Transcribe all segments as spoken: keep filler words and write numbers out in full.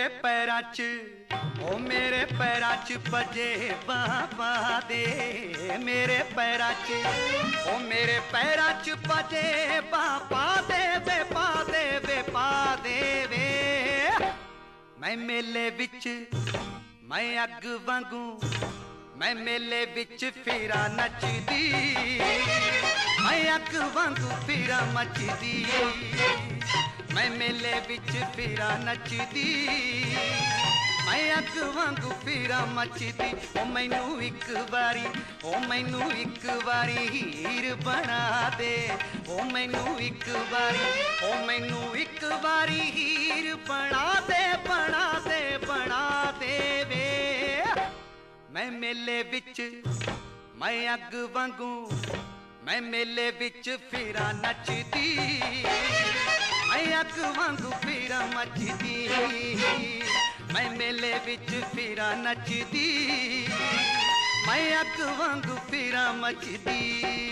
पैरां च ओ मेरे पैरां च भजे बाबा दे, मेरे पैरां च ओ मेरे पैरां च भजे बाबा दे वे पा दे वे पा दे वे। मैं मेले विच मैं अग वांगू मैं मेले विच फिरा नचदी, मैं अग वांगू फिरा मचदी, मैं मेले विच फिरा नचदी, मैं अग वांगू फिरा मचदी। ओ मैनू इक बारी ओ मैनू इक बारी हीर बना दे, ओ मैनू इक बारी ओ मैनू इक बारी हीर बना दे बना दे बना दे वे। मैं मेले विच मैं अग वांगू मैं मेले विच फिरा नचदी, मैं अग वांगू फिरा मचदी, मैं मेले विच फिरा नचदी, मैं अग वांगू फिरा मचदी।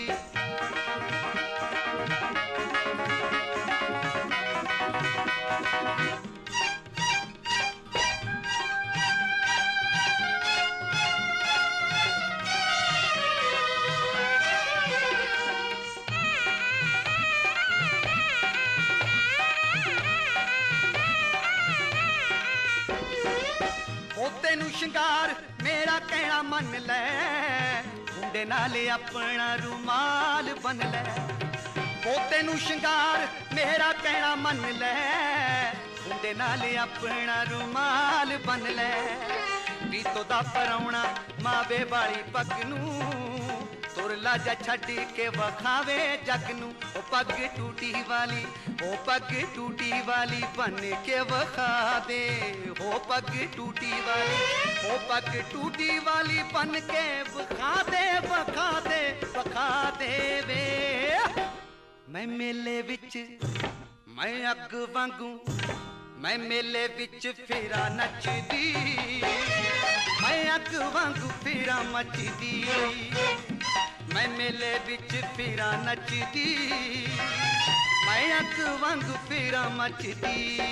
तेनू शिंगार मेरा कहना मन लै, मुंडे नाले अपना रुमाल बन लै। वो तेनू शिंगार मेरा कहना मन लै, मुंडे नाले अपना रुमाल बन लै। पीतो दा परौना मावे वाली पग नू तुर लाजा छड्ड के वखावे जग नू। ओ पग टूटी वाली ओ पग टूटी वाली बन के वखा दे, हो पग टूटी वाली ओ पग टूटी वाली बन के वखा दे वखा दे वखा दे वे। मैं मेले विच मैं अग वांगू मैं मेले विच फिरा नचदी, मैं अग वांगू फिरा मचदी, मैं मेले विच फिरा नचदी, मैं अग वांगू फिरा मचदी।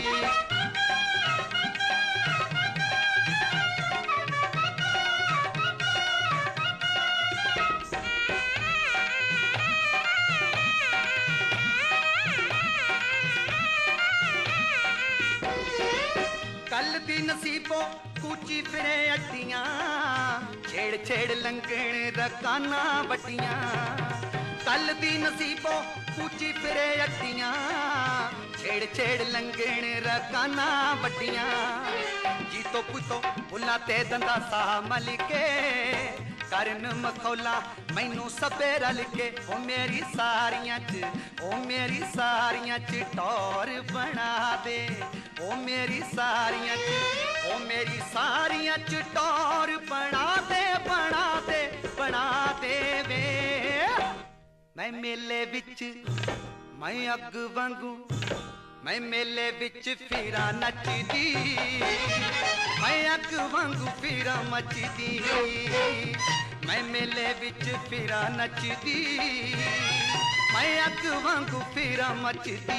कल दी नसीबो कूची फिरे अड्डियां, छेड़ छेड़ लंघण रकाना वड्डियां। कल दी नसीबो कूची फिरे अड्डियां, छेड़ छेड़ लंघण रकाना वड्डियां। जीतो पुतो बुला ते दंदा सा मल के, करन मखौला मैनू सबे रल के। ओ मेरी सारियां च ओ मेरी सारियां च टौर बना दे, ओ मेरी सारियां च ओ मेरी सारियां च टौर बना दे बना दे बना दे वे। मैं मेले विच मैं अग वांगू मैं मेले विच फिरा नचदी, मैं अग वांगू फिरा मचदी, मैं मेले विच फिरा नचदी, मैं अग वांगू फिरा मचदी।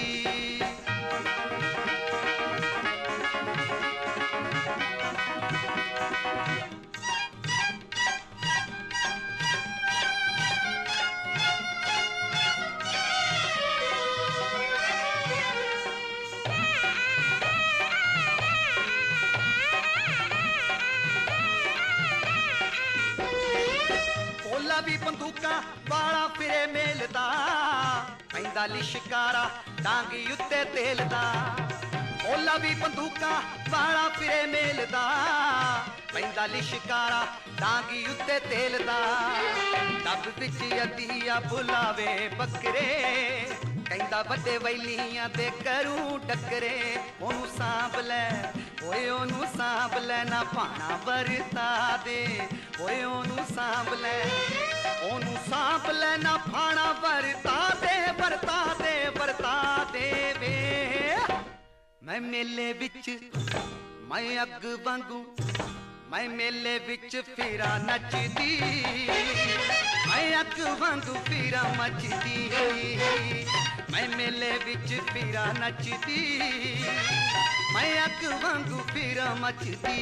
भी बंदूका वाला फिरे मेलदा, पैंदा लिशकारा डांगी उत्ते तेलदा। ओला भी बंदूका वाला फिरे मेलदा, पैंदा लिशकारा डांगी उत्ते तेलदा। दब विच अदिया बुलावे बकरे, कहंदा बड़े वैलियां दे करूं टकरे। ओनू सांभ लै ओए ओनू सांभ लै ना भाना वरता दे, ओए ओनू सांभ लै ओनू सांभ लै ना भाना वरता दे वरता दे वरता दे वे। मैं मेले विच मैं अग वांगू मैं मेले विच फिरा नचदी, मैं अग वांगू फिरा मचदी, मैं मेले विच फिरा नचदी, मैं अग वांगू फिरा मचदी।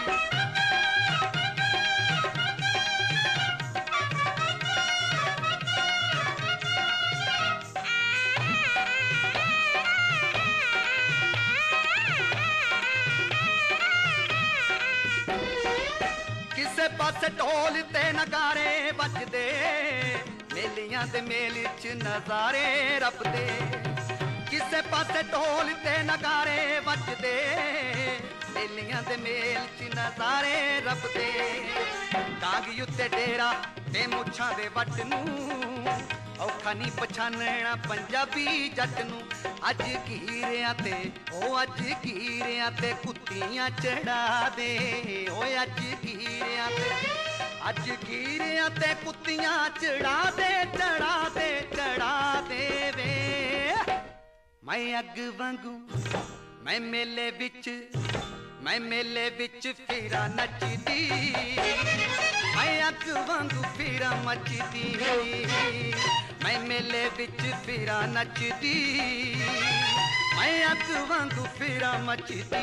किसे पासे ढोल ते नगारे बजदे, मेलियां दे मेल च नजारे रबदे। किसे पासे ढोल ते नगारे बजदे, मेलियां दे मेल च नजारे रबदे। डांगी उत्ते डेरा ते मुछां दे वट नूं, औखा नहीं पछानना पंजाबी जट नूं। अज कीरियां ते ओ अज कीरियां ते कुत्तियां चढ़ा दे, ओए अज कीरियां ते अज कीरियां ते कुत्तियां चढ़ा दे, चढ़ा दे, चढ़ा दे वे। मैं अग वांगू मैं मेले विच, मैं मेले विच फिरा नचदी, मैं अग वांगू फिरा मचदी। मैं मेले विच फिरा नचदी, मैं अग वांगू फिरा मचदी।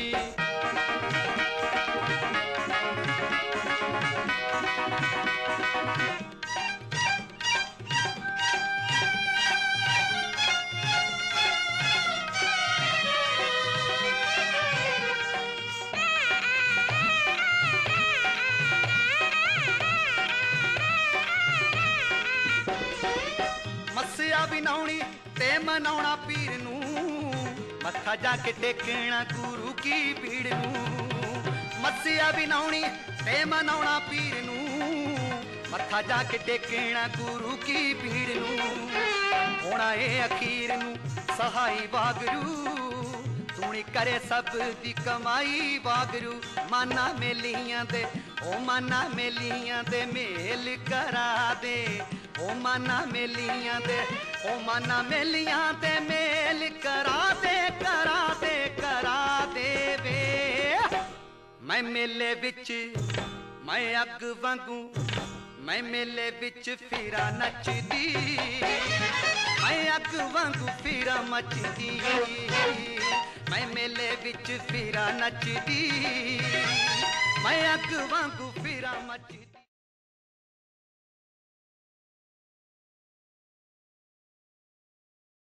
मस्सिया विनाउणी ते मनाउणा पीर नूं, मत्था जाके टेकना गुरु की भीड़ नूं। मस्सिया विनाउणी ते मनाउणा पीर नूं, मत्था जाके टेकना गुरु की भीड़ नूं। होना ए अखीर नूं सहाई वागरू, तूणी करे सब दी कमाई वागरू। माना मेलियां दे ओ माना मेलियां दे मेल करा दे, ओ माना मेलियां दे ओ माना मेलियां दे मेल करा दे, करा दे, करा दे वे। मैं मेले विच मैं अग वांगू, मैं मेले विच फिरा नचदी, मैं अग वांगू फिरा मचदी। मैं मेले विच फिरा नचदी, मैं अग वांगू फिरा मचदी।